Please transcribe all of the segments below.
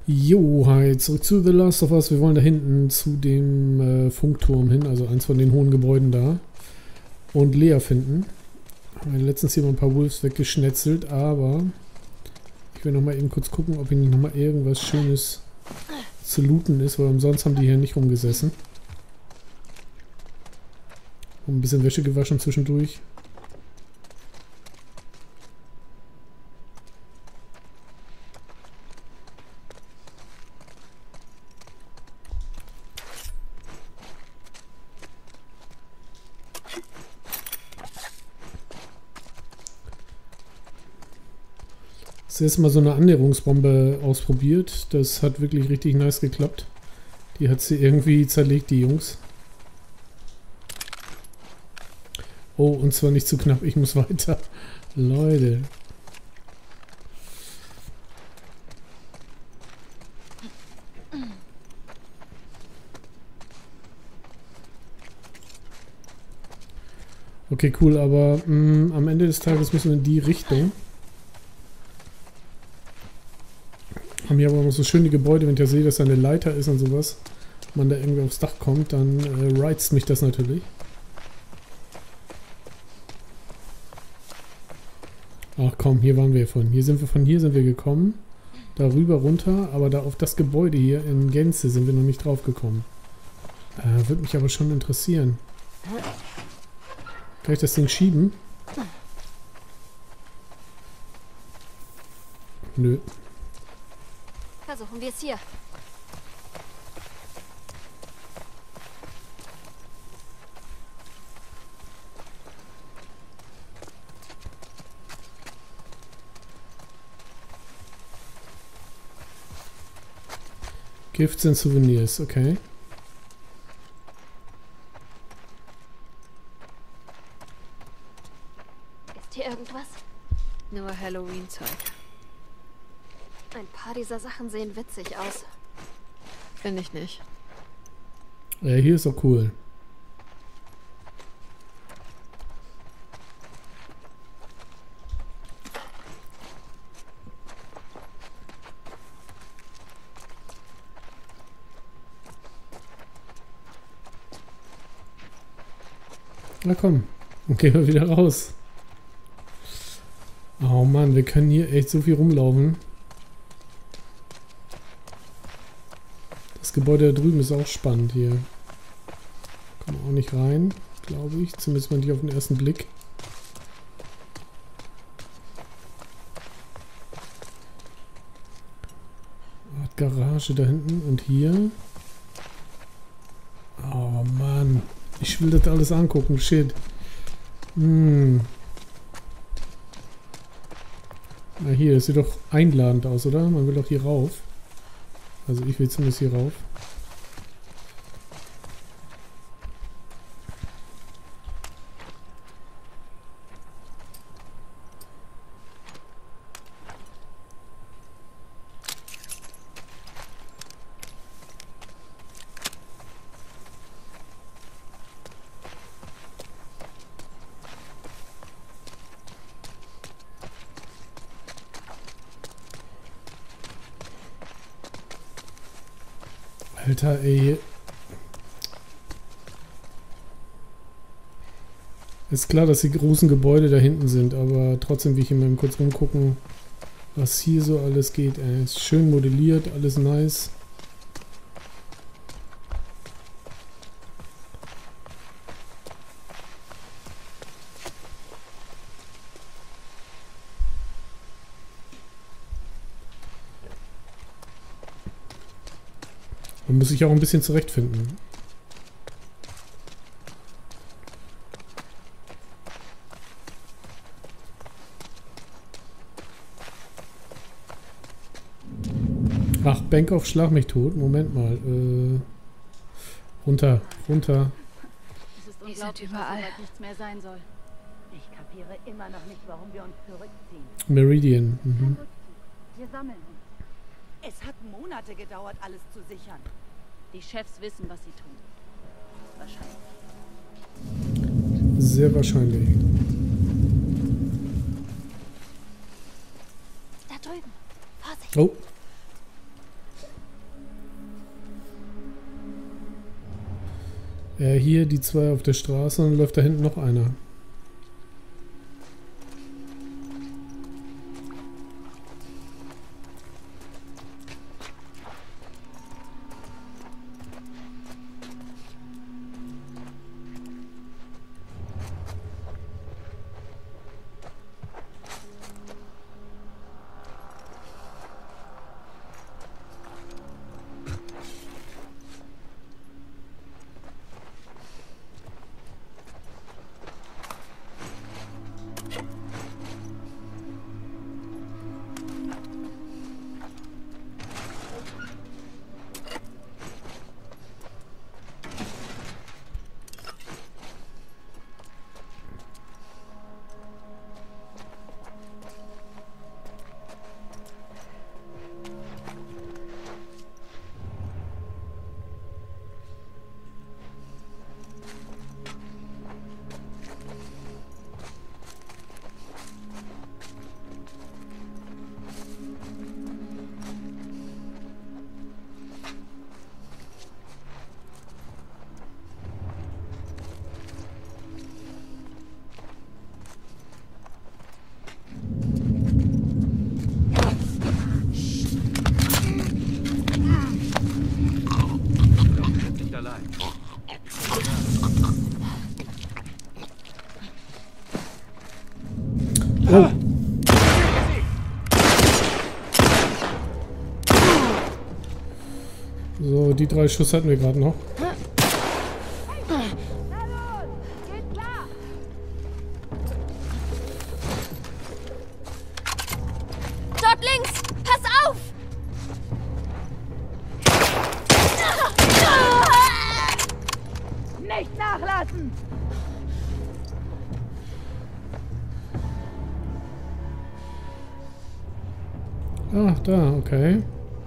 Jo, hi, zurück zu The Last of Us. Wir wollen da hinten zu dem Funkturm hin, also eins von den hohen Gebäuden da. Und Lea finden. Haben wir letztens hier mal ein paar Wolves weggeschnetzelt, aber ich will nochmal eben kurz gucken, ob hier nicht nochmal irgendwas Schönes zu looten ist, weil umsonst haben die hier nicht rumgesessen. Und ein bisschen Wäsche gewaschen zwischendurch. Zuerst mal so eine Annäherungsbombe ausprobiert. Das hat wirklich richtig nice geklappt. Die hat sie irgendwie zerlegt, die Jungs. Oh, und zwar nicht zu knapp. Ich muss weiter. Leute. Okay, cool, aber am Ende des Tages müssen wir in die Richtung. Haben hier aber noch so schöne Gebäude, wenn ich ja sehe, dass da eine Leiter ist und sowas. Man da irgendwie aufs Dach kommt, dann reizt mich das natürlich. Ach komm, hier waren wir von. Hier sind wir gekommen. Darüber runter, aber da auf das Gebäude hier in Gänze sind wir noch nicht drauf gekommen. Würde mich aber schon interessieren. Kann ich das Ding schieben? Nö. Versuchen wir es hier. Gifts and Souvenirs, okay. Ist hier irgendwas? Nur Halloween-Zeug. Ein paar dieser Sachen sehen witzig aus. Finde ich nicht. Hier ist auch cool. Na komm, dann gehen wir wieder raus. Oh Mann, wir können hier echt so viel rumlaufen. Das Gebäude da drüben ist auch spannend hier. Kommen wir auch nicht rein, glaube ich. Zumindest mal nicht auf den ersten Blick. Garage da hinten und hier. Oh Mann. Ich will das alles angucken. Shit. Na hier, das sieht doch einladend aus, oder? Man will doch hier rauf. Also ich will zumindest hier rauf. Alter, ey. Ist klar, dass die großen Gebäude da hinten sind, aber trotzdem will ich hier mal kurz rumgucken, was hier so alles geht. Ey. Ist schön modelliert, alles nice. Man muss sich auch ein bisschen zurechtfinden. Ach, Bank auf Schlag mich tot. Moment mal. Runter, runter. Es ist unglaublich, dass soweit nichts mehr sein soll. Ich kapiere immer noch nicht, warum wir uns zurückziehen. Meridian. Mhm. Wir sammeln uns. Es hat Monate gedauert, alles zu sichern. Die Chefs wissen, was sie tun. Wahrscheinlich. Sehr wahrscheinlich. Da drüben. Vorsicht. Oh. Hier die zwei auf der Straße und dann läuft da hinten noch einer. Oh. So, die 3 Schuss hatten wir gerade noch. Dort links! Pass auf! Nicht nachlassen! Ah, da, okay.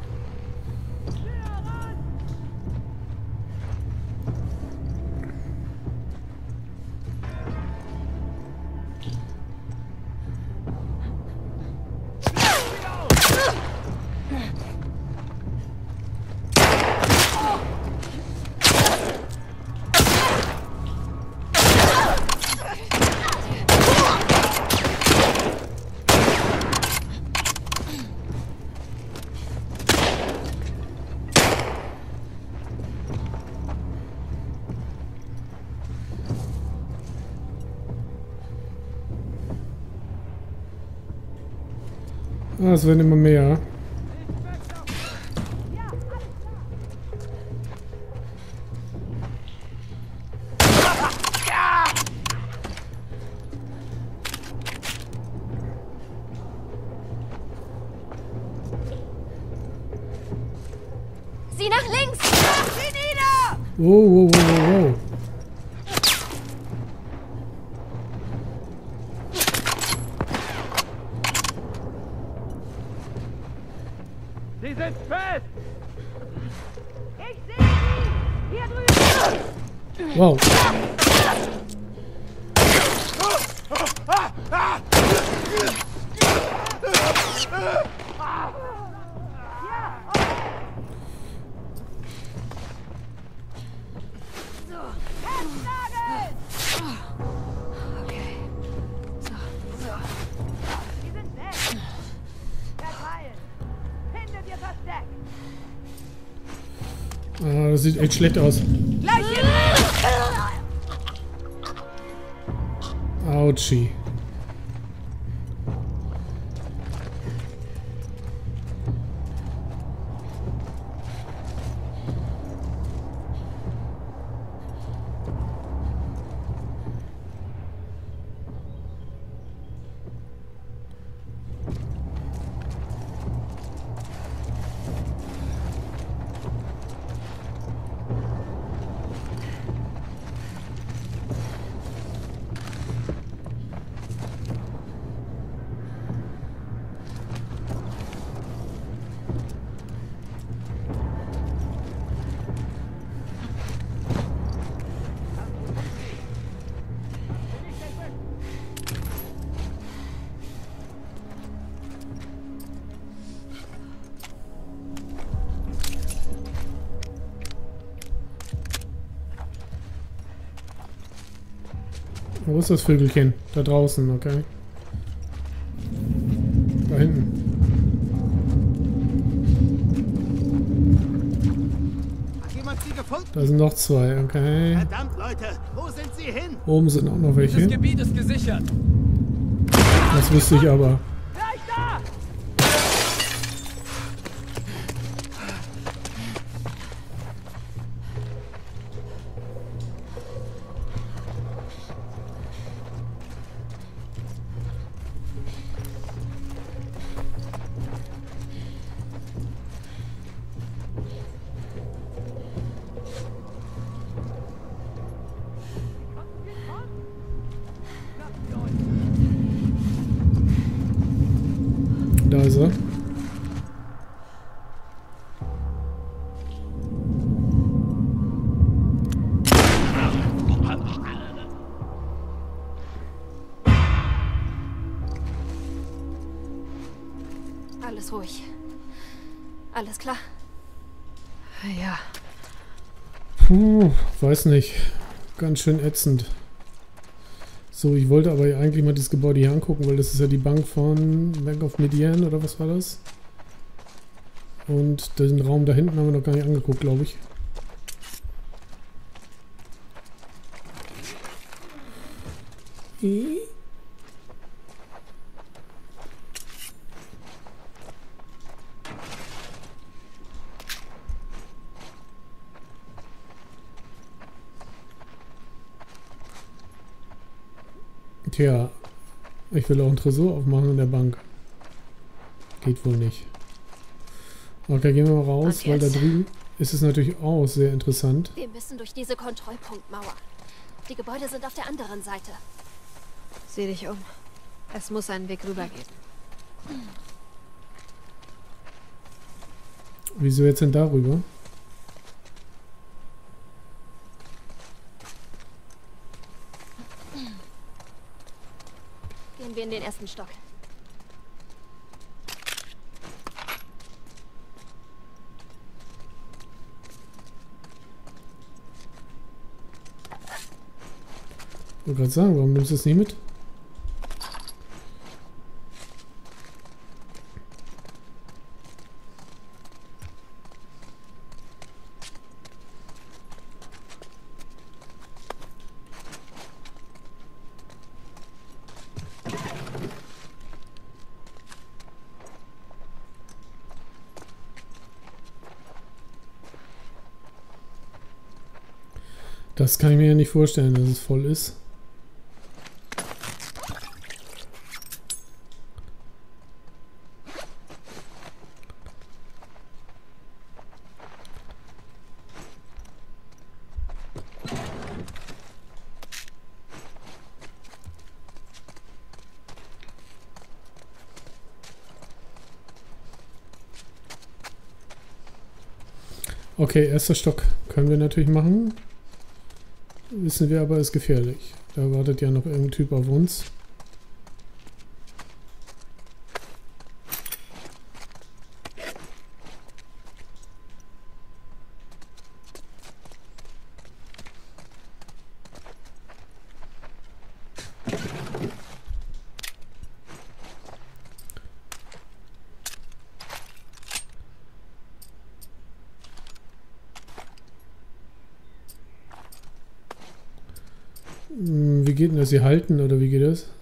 Ah, es werden immer mehr. Sieh nach links! Sieh nieder! Wow, wow, wow, wow, wow. Sie sind fest! Ich sehe sie! Hier drüben! Wow. Festnageln! Okay. So. Sie sind weg! Verteilen! Findet ihr Versteck! Ah, das sieht echt schlecht aus. Gleich hier! Autschi. Wo ist das Vögelchen? Da draußen, okay. Da hinten. Hat jemand sie gefunden? Da sind noch zwei, okay. Verdammt, Leute, wo sind sie hin? Oben sind auch noch welche. Das Gebiet ist gesichert. Das wüsste ich aber. Gleich da! Da ist er. Alles ruhig. Alles klar? Ja. Puh, weiß nicht. Ganz schön ätzend. So, ich wollte aber eigentlich mal das Gebäude hier angucken, weil das ist ja die Bank von Bank of Midian oder was war das? Und den Raum da hinten haben wir noch gar nicht angeguckt, glaube ich. Tja, ich will auch einen Tresor aufmachen in der Bank. Geht wohl nicht. Okay, gehen wir mal raus, weil da drüben ist es natürlich auch sehr interessant. Wir müssen durch diese Kontrollpunktmauer. Die Gebäude sind auf der anderen Seite. Sieh dich um. Es muss einen Weg rüber geben. Wieso jetzt denn darüber? Gehen wir in den ersten Stock. Ich wollte gerade sagen, warum nimmst du es nicht mit? Das kann ich mir ja nicht vorstellen, dass es voll ist. Okay, erster Stock können wir natürlich machen. Wissen wir aber, ist gefährlich. Da wartet ja noch irgendein Typ auf uns. Wie geht denn das? Sie halten oder wie geht das?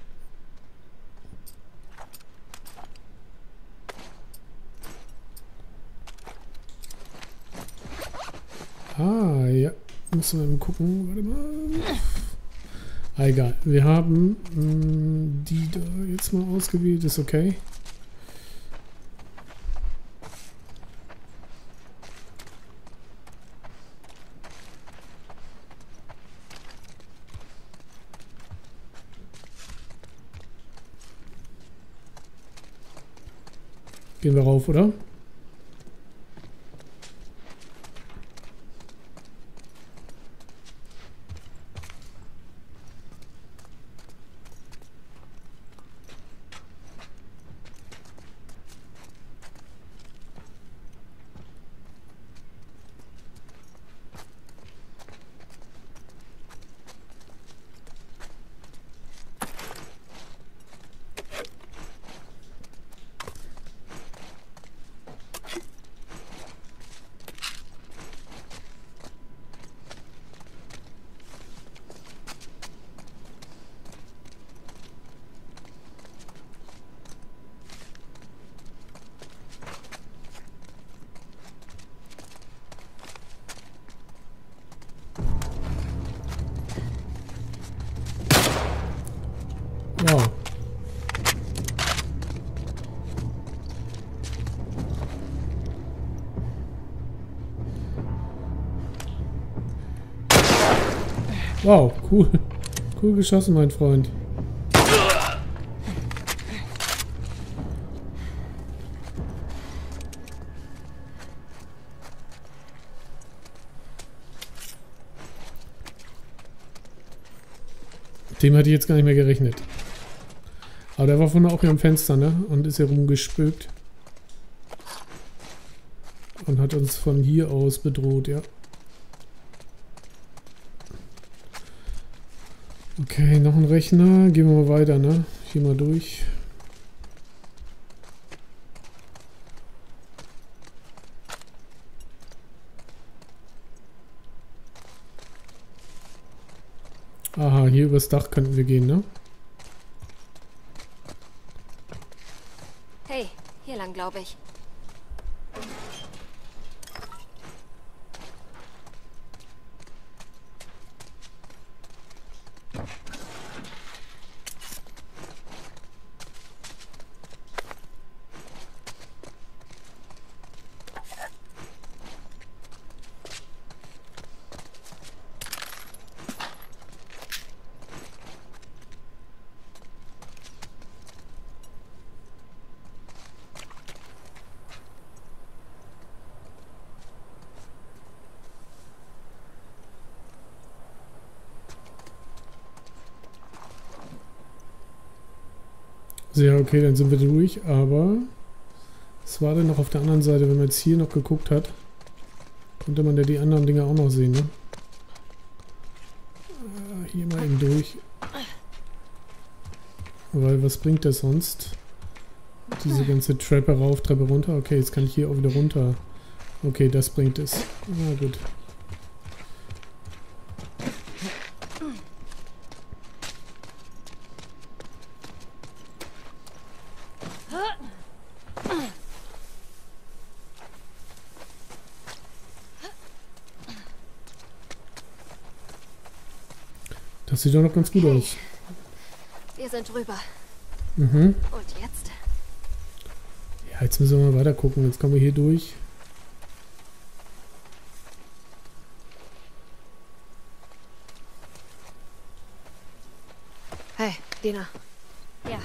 Ah, ja. Müssen wir mal gucken. Warte mal. Ah, egal. Wir haben die da jetzt mal ausgewählt. Ist okay. Gehen wir rauf, oder? Wow, cool. Cool geschossen, mein Freund. Dem hatte ich jetzt gar nicht mehr gerechnet. Aber der war vorne auch hier am Fenster, ne? Und ist hier rumgespökt. Und hat uns von hier aus bedroht, ja. Okay, noch ein Rechner. Gehen wir mal weiter, ne? Hier mal durch. Aha, hier übers Dach könnten wir gehen, ne? Hey, hier lang, glaube ich. Ja, okay, dann sind wir durch, aber was war denn noch auf der anderen Seite, wenn man jetzt hier noch geguckt hat, konnte man ja die anderen Dinge auch noch sehen, ne? Hier mal eben durch. Weil was bringt das sonst? Diese ganze Treppe rauf, Treppe runter. Okay, jetzt kann ich hier auch wieder runter. Okay, das bringt es. Na gut. Das sieht doch noch ganz gut aus. Wir sind drüber. Mhm. Und jetzt? Ja, jetzt müssen wir mal weiter gucken. Jetzt kommen wir hier durch. Hey, Dina. Ja.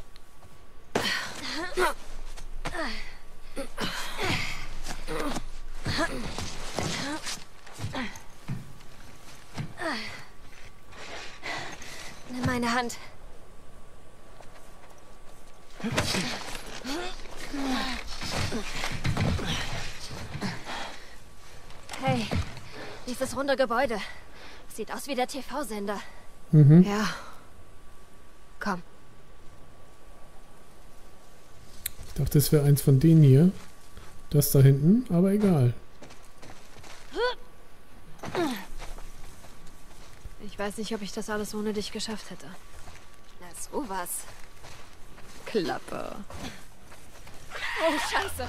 Nimm meine Hand. Hey, dieses runde Gebäude. Sieht aus wie der TV-Sender. Mhm. Ja. Komm. Ich dachte, das wäre eins von denen hier. Das da hinten, aber egal. Ich weiß nicht, ob ich das alles ohne dich geschafft hätte. Na, sowas. Klappe. Oh, Scheiße.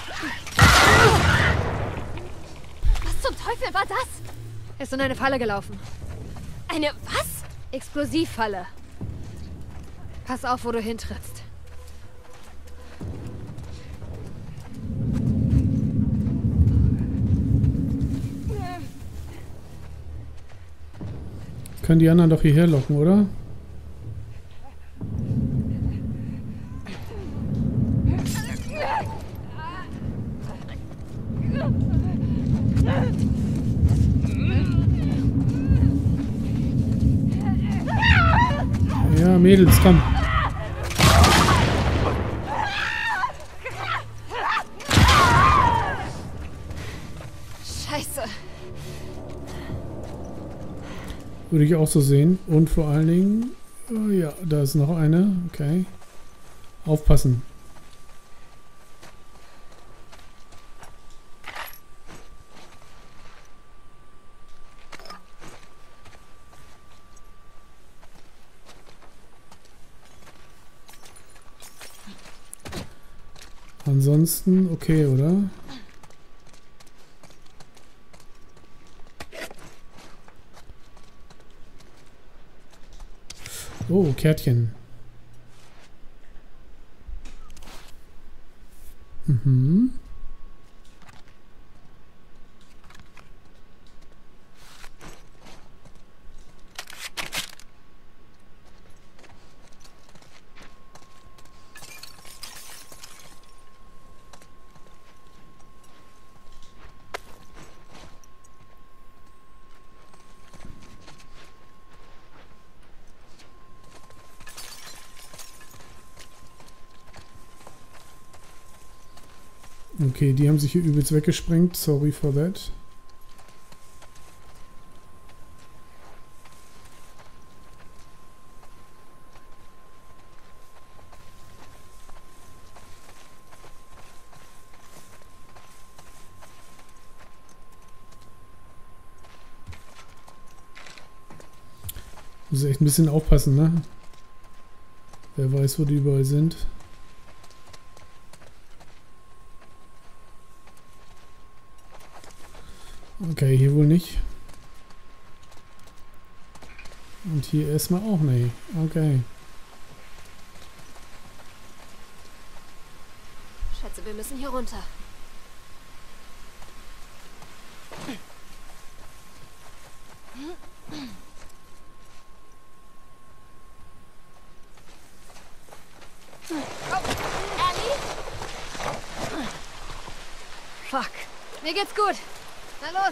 Was zum Teufel war das? Er ist in eine Falle gelaufen. Eine was? Explosivfalle. Pass auf, wo du hintrittst. Können die anderen doch hierher locken, oder? Ja, Mädels, komm. Scheiße. Würde ich auch so sehen. Und vor allen Dingen... Oh ja, da ist noch eine. Okay. Aufpassen. Ansonsten okay, oder? Oh, Kärtchen. Mhm. Okay, die haben sich hier übelst weggesprengt. Sorry for that. Muss echt ein bisschen aufpassen, ne? Wer weiß, wo die überall sind. Okay, hier wohl nicht. Und hier erstmal auch nicht. Okay. Schätze, wir müssen hier runter. Fuck. Mir geht's gut. Na los.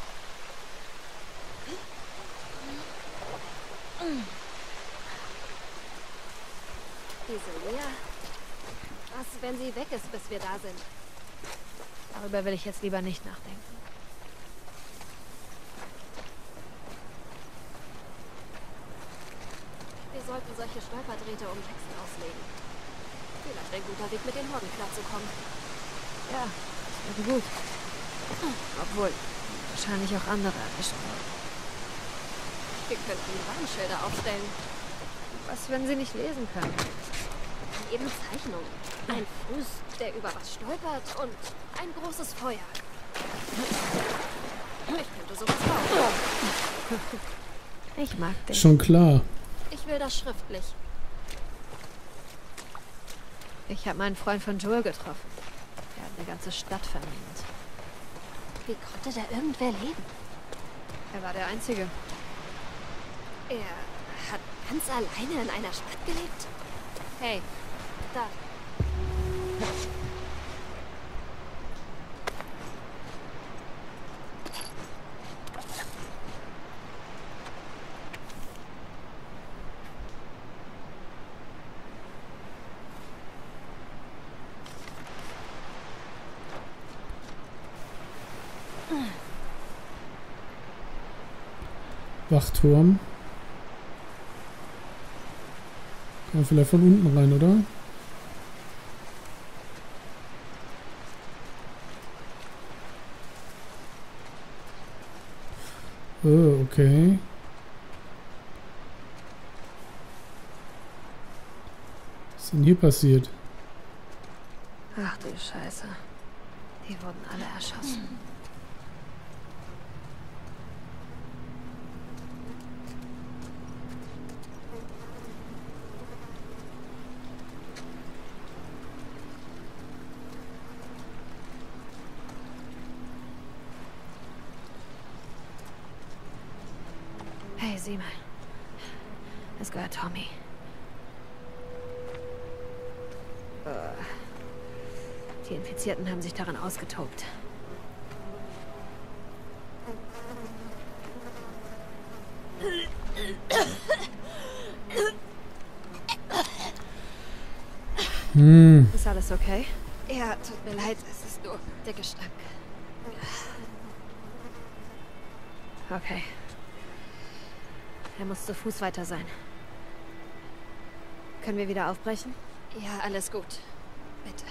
Diese Lea. Was, wenn sie weg ist, bis wir da sind? Darüber will ich jetzt lieber nicht nachdenken. Wir sollten solche Stolperdrähte um Jackson auslegen. Vielleicht ein guter Weg, mit den Horden klarzukommen. Ja, das wäre gut. Obwohl, wahrscheinlich auch andere erwischen würden. Wir könnten Warnschilder aufstellen. Was, wenn sie nicht lesen können? Eben Zeichnung. Ein Fuß, der über was stolpert und ein großes Feuer. Ich könnte sowas bauen. Ich mag dich. Schon klar. Ich will das schriftlich. Ich habe meinen Freund von Joel getroffen. Er hat eine ganze Stadt vermint. Wie konnte da irgendwer leben? Er war der Einzige. Er hat ganz alleine in einer Stadt gelebt? Hey, da. Wachturm. Kann man vielleicht von unten rein, oder? Oh, okay. Was ist denn hier passiert? Ach du Scheiße. Die wurden alle erschossen. Hey, sieh mal. Es gehört Tommy. Die Infizierten haben sich daran ausgetobt. Ist alles okay? Ja, tut mir leid, es ist nur der Gestank. Okay. Er muss zu Fuß weiter sein. Können wir wieder aufbrechen? Ja, alles gut. Bitte.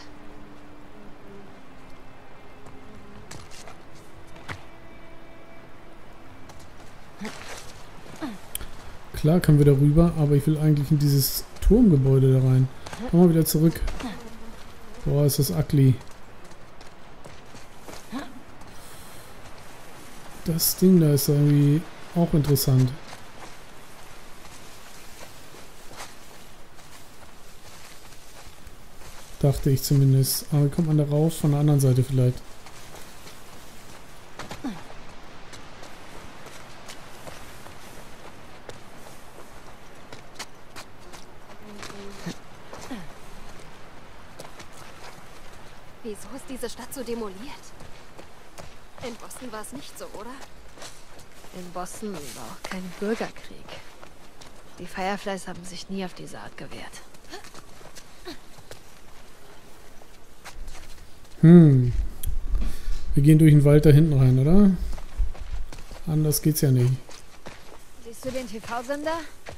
Klar können wir da rüber, aber ich will eigentlich in dieses Turmgebäude da rein. Komm mal wieder zurück. Boah, ist das ugly. Das Ding da ist irgendwie auch interessant. Dachte ich zumindest. Aber wie kommt man da raus? Von der anderen Seite vielleicht. Wieso ist diese Stadt so demoliert? In Boston war es nicht so, oder? In Boston war auch kein Bürgerkrieg. Die Fireflies haben sich nie auf diese Art gewehrt. Wir gehen durch den Wald da hinten rein, oder? Anders geht's ja nicht. Siehst du den TV-Sender?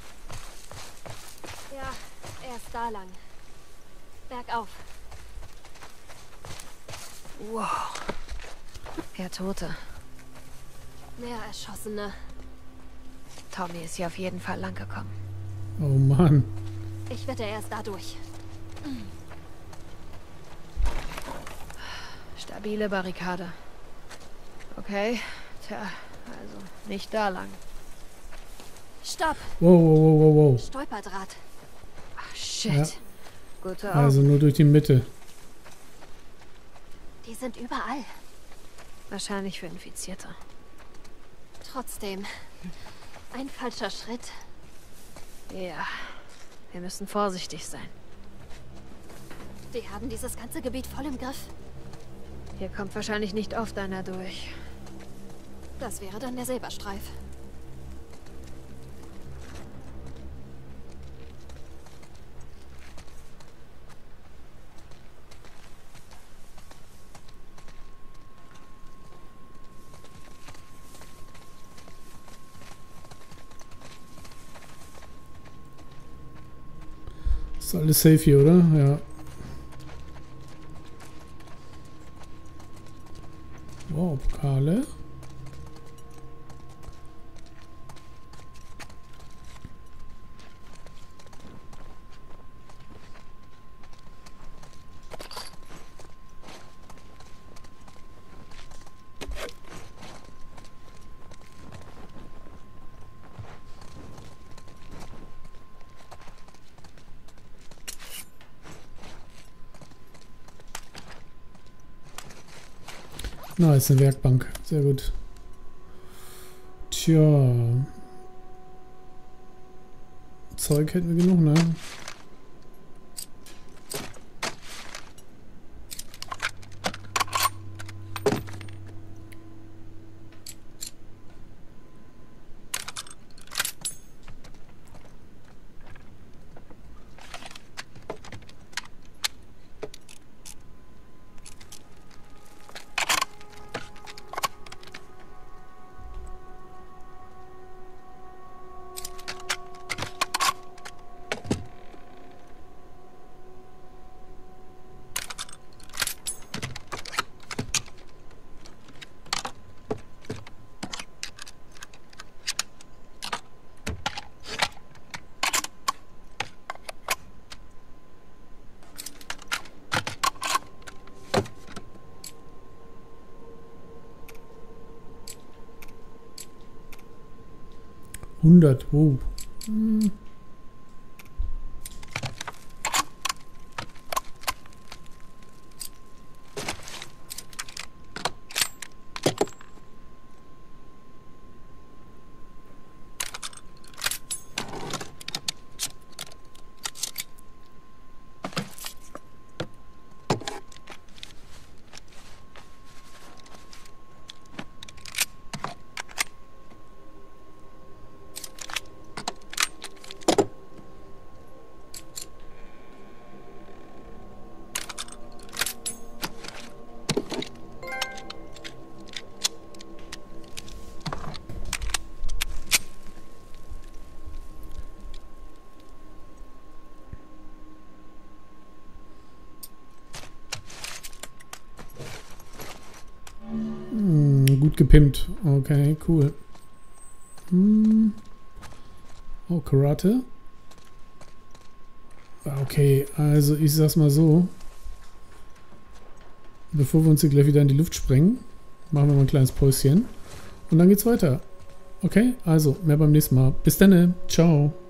Ja, er ist da lang. Bergauf. Wow. Mehr Tote. Mehr Erschossene. Tommy ist hier auf jeden Fall lang gekommen. Oh Mann. Ich wette, er ist da durch. Stabile Barrikade. Okay. Tja, also nicht da lang. Stopp! Wow, wow, wow, wow, wow. Stolperdraht. Ach, shit. Ja. Gute Augen. Also nur durch die Mitte. Die sind überall. Wahrscheinlich für Infizierte. Trotzdem. Ein falscher Schritt. Ja. Wir müssen vorsichtig sein. Die haben dieses ganze Gebiet voll im Griff. Hier kommt wahrscheinlich nicht oft einer durch. Das wäre dann der Silberstreif. Ist alles safe hier, oder? Ja. Wow, Pokale. Na, ist eine Werkbank. Sehr gut. Tja. Zeug hätten wir genug, ne? Wow. Gut gepimpt. Okay, cool. Oh, Karate. Okay, also ich sag's mal so. Bevor wir uns hier gleich wieder in die Luft sprengen, machen wir mal ein kleines Päuschen. Und dann geht's weiter. Okay, also mehr beim nächsten Mal. Bis dann. Ciao.